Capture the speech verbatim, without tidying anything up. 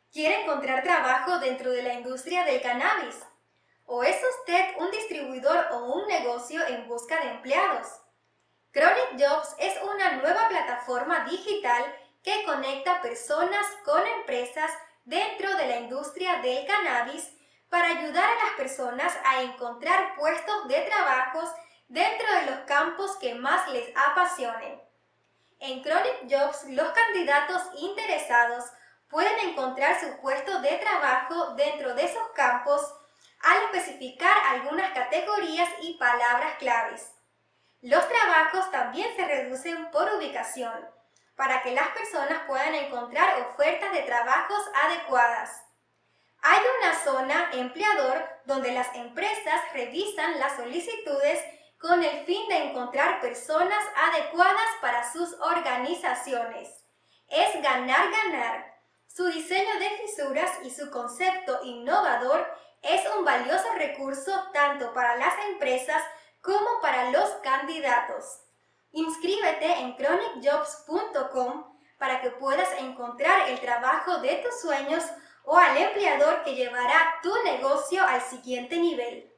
¿Quiere encontrar trabajo dentro de la industria del cannabis? ¿O es usted un distribuidor o un negocio en busca de empleados? Chronic Jobs es una nueva plataforma digital que conecta personas con empresas dentro de la industria del cannabis para ayudar a las personas a encontrar puestos de trabajos dentro de los campos que más les apasionen. En Chronic Jobs, los candidatos interesados pueden encontrar su puesto de trabajo dentro de esos campos al especificar algunas categorías y palabras claves. Los trabajos también se reducen por ubicación, para que las personas puedan encontrar ofertas de trabajos adecuadas. Hay una zona empleador donde las empresas revisan las solicitudes con el fin de encontrar personas adecuadas para sus organizaciones. Es ganar-ganar. Su diseño de fisuras y su concepto innovador es un valioso recurso tanto para las empresas como para los candidatos. Inscríbete en chronic jobs punto com para que puedas encontrar el trabajo de tus sueños o al empleador que llevará tu negocio al siguiente nivel.